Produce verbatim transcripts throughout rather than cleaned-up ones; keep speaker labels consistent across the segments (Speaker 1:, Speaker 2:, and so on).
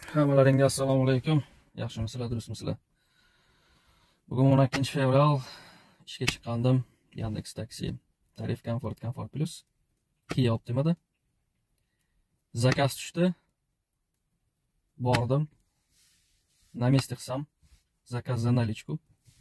Speaker 1: Hammalaringga assalomu alaykum. Yaxshimisizlar, durustmisizlar? Bugun o'n ikkinchi fevral ishga chiqqandim. Yandex Taksi, tarif Comfort, Comfort Plus, Kia Optimada. Zakaz tushdi. Bordim. Na месте qilsam, zakaz za nalichku.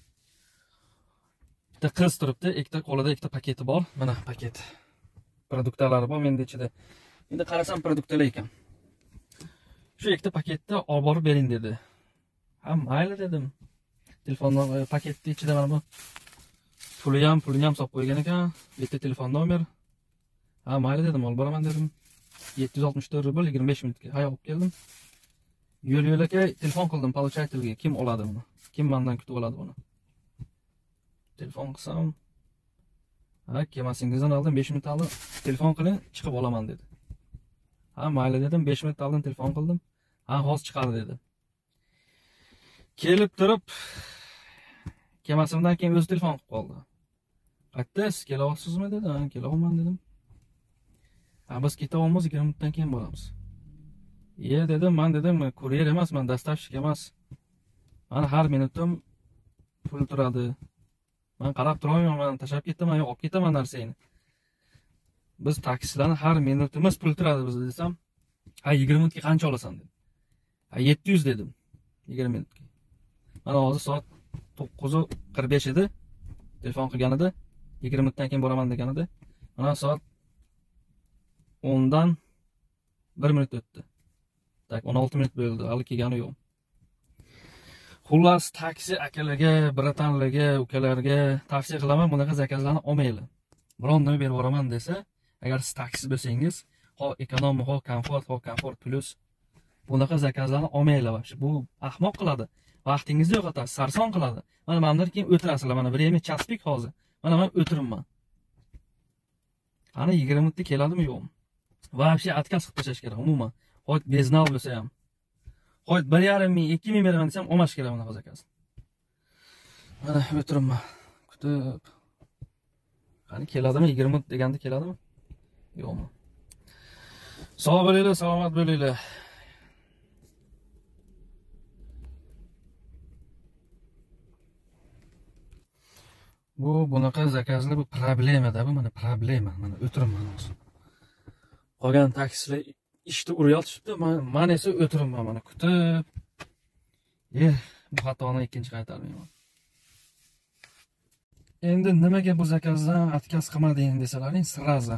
Speaker 1: Bitta qiz turibdi, ikkita qo'lida ikkita paketi bor. Mana paket. Produktlar bor menda ichida. Endi qarasam produktlar ekan. Shu ikkita paketni olib borib bering dedi. Ha, mayli dedim. Telefondan paketni ichida mana bu puli ham, pulini ham solib qo'ygan ekan. Bitta telefon nomer. Ha, mayli dedim, olib boraman dedim. yetti yuz oltmish to'rt rubl yigirma besh minutga hay olib keldim. Yo'l-yo'lakay telefon qildim получательga, kim oladi buni? Kim mendan kutib oladi buni? Telefon qilsam, ha, kemasingizdan oldin besh minut oldin telefon qiling, chiqib olaman dedi. Ha, mayli dedim, besh minut oldin telefon qildim. Ha, hozir chiqadi dedi. Kelib turib, kemasimdan keyin o'zi telefon qilib qoldi. Qayerda siz kelyapsizmi dedi. Ha, kelaman dedim. Ha, biz ketamiz, yigirma minutdan keyin boramiz. Ye dedim, men dedim, kuryer emasman, dostavщик emas. Mana har minutim pul turadi. Men qarab turmayman, tashlab ketaman, yo'q, olib ketaman narsani. Biz taksilarni har minutimiz pul turadi biz desam, ha, yigirma minutga qancha olasan dedi. Ha, yetti yuz dedim. yigirma minutga. Mana hozir soat to'qqiz qirq besh edi. Telefon qilganida, yigirma minutdan keyin boraman deganida. Mana soat o'ndan bir minut o'tdi. Tak, o'n olti minut bo'ldi, hali kelgani yo'q. Xullas, taksi akalarga, bratanlarga, ukalarga tavsiya qilaman, bunaqa zakazlarni olmanglar. Biron nima berib boraman desa, agar siz taksi bo'lsangiz, ho ekonom, ho komfort, ho komfort plus bunaqa zakazlarni olmanglar. Bu ahmoq qiladi. Vaqtingizni yo'qotadi, sarson qiladi. Mana mendan keyin o'tirasizlar, mana время chaspik hozir. Mana men o'tiribman. Qani yigirma minutda keladimi yo'qmi? Вообще отказ qilib tashlash kerak umuman. Ho'y beznal bo'lsa ham. Ho'y bir yarim ming, ikki ming beraman desam, olmash kerak bunaqa zakaz. Mana o'tiribman. Kutib. Qani keladimi? yigirma minut deganda keladimi? Yo'qmi? Sog' bo'linglar, salomat bo'linglar. Bu bunaqa zakazlar bu problemada, bu mana problema. Mana o'tiribman hozir. Qolgan taksilar ishni uryotishibdi, men esa o'tiribman mana kutib. Eh, bu xatoni ikkinchi qaytarmayman. Endi nimaga bu zakazdan отказ qilmading desalaring, siraza.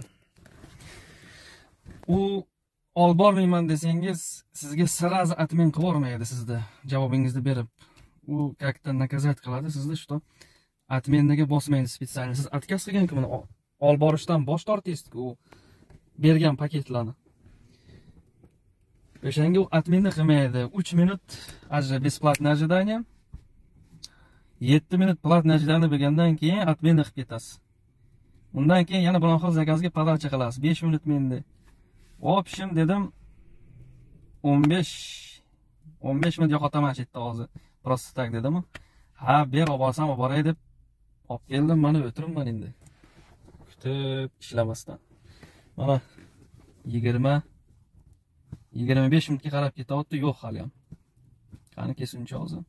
Speaker 1: U olib bormayman desangiz, sizga siraza atmen qilib yormaydi sizda javobingizni berib. U как-то наказать qiladi sizda, что atmendaga bosmaydi spetsialni. Siz отказ qilgan-ku, buni olib borishdan bosh tortaysiz u bergan paketlarni. O'shanga u atmenni qilmaydi. uch minut бесплатное ожидание. yetti minut platное ожидание bo'lgandan keyin atmenni qilib ketasiz. Undan keyin yana bunaqa zakazga podacha qilasiz. besh minut menda. Opshim dedim o'n besh o'n besh minut yo'qotaman chetda hozir. Просто tak dedim. Ha, ber olib borsam olib boray deb olib keldim, mana o'tiribman endi. Kutib ishlamasdan. Mana yigirma yigirma besh minutga qarab ketyapti, yo'q hali ham. Qani kesinchi hozir.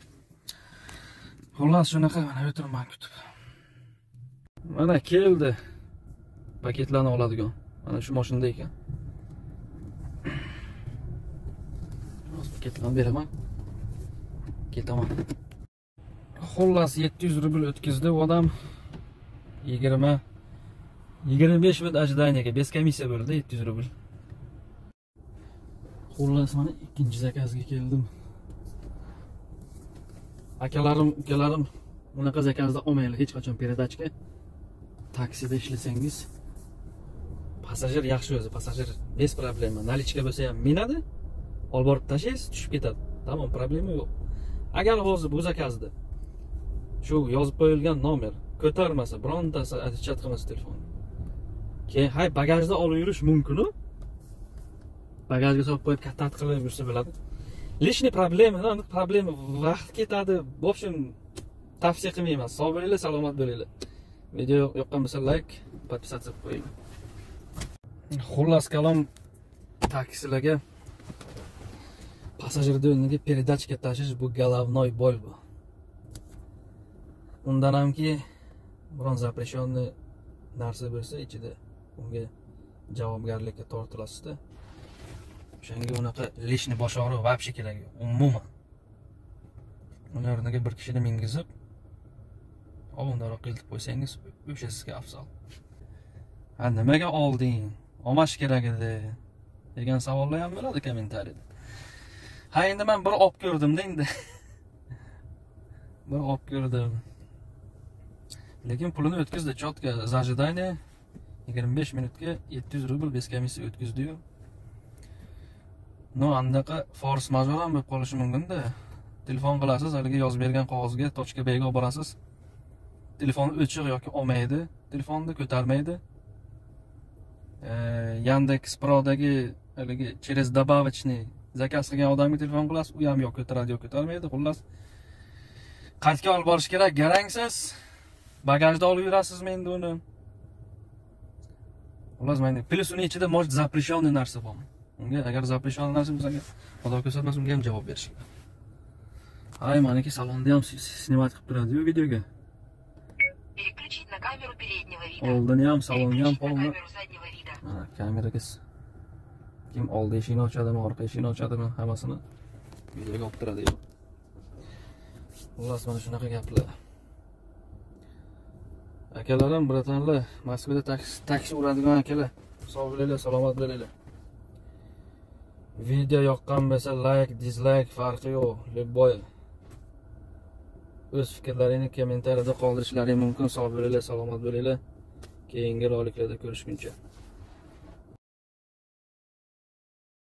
Speaker 1: Xullas shunaqa mana o'tiribman kutib. Mana keldi. Paketlarni oladigan. Mana shu mashinada ekan. Hozir paketlarni beraman. Ketaman. Xullas yetti yuz rubl o'tkazdi u odam. yigirma yigirma besh minut ожиданиеga bez komissiya bo'ldi, yetti yuz rubl. Xullas mana ikkinchi zakazga keldim. Akalarim, ukalarim bunaqa zakazda olmanglar hech qachon peredachka. Taksida ishlasangiz passajir yaxshi o'zi, passajir bez problema. Nalichka bo'lsa ham minadi, olib borib tashlaysiz, tushib ketadi. Tamom, problema yo'q. Agar hozir bu zakazda shu yozib qo'yilgan nomer ko'tarmasa, birontasi chat qilmasa telefon. Keyin hay bagajda olib yurish mumkin-ku. Bagajga solib qo'yib katta qilib yursa bo'ladi. Lishni problema, aniq problema, vaqt ketadi. В общем, tavsiya qilmayman. Sog' bo'linglar, salomat bo'linglar. Video yoqqan bo'lsa like, podpisatsiya qilib qo'ying. Xullas kalom taksilarga Passajirni o'rniga передачка tashish bu головной боль bu. Undan hamki biron запрещенный narsa bo'lsa ichida unga javobgarlikka tortilasizda. O'shanga unaqa lishni bosh og'riq вообще kerak yo'q. Umuman. Uning o'rniga bir kishini mingizib, ovundaroq qilib qo'ysangiz, o'sha sizga afzal. Ha, nimaga olding? Olmash kerak edi degan savollar ham bo'ladi kommentariyada. Ha, endi men bir olib ko'rdim-da endi. Bir olib ko'rdim. Lekin pulini o'tkazdi chotka zajidание yigirma besh minutga yetti yuz rubl bez komissiya o'tkazdi-yu. No, andaqa force majeure ham bo'lib qolishi mumkin-da. Telefon qilasiz, haliga yozib bergan qog'ozga точка B'ga olib borasiz. Telefon o'chiq yoki olmaydi, telefonni ko'tarmaydi. E, Yandex Pro'dagi haliga через добавочный zakaz qilgan odamga telefon qilasiz, u ham yo'q ko'taradi, yo'q ko'tarmaydi. Xullas, qartga olib borish kerak, garangsiz. Bagajda olib yurasizmi endi uni? Xullas, men plus uning ichida может запрещенный narsa bormi? Unga agar запрещенный narsa bo'lsa, xudo ko'rsatmasin unga ham javob berish kerak. Ay, maniki salonni ham snimat qilib turadi-yu videoga.
Speaker 2: Переключить на камеру переднего вида.
Speaker 1: Oldini ham, salonni ham
Speaker 2: Переключить на
Speaker 1: polni.
Speaker 2: камеру заднего вида.
Speaker 1: Ha, kameraga kim oldi eshikni ochadimi, orqa eshikni ochadimi, hammasini videoga olib turadi. Xullas, mana shunaqa gaplar. Akalarim, bratanlar, Moskvada taksi taksi uradigan akalar, sog' bo'linglar, salomat bo'linglar. Video yoqqan bo'lsa, like, dislike farqi yo'q. Любой o'z fikrlaringni kommentariyada qoldirishlaring mumkin. Sog' bo'linglar, salomat bo'linglar. Keyingi roliklarda ko'rishguncha.